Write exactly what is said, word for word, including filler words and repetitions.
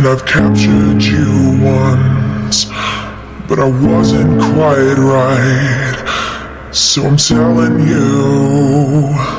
And I've captured you once, but I wasn't quite right. So I'm telling you,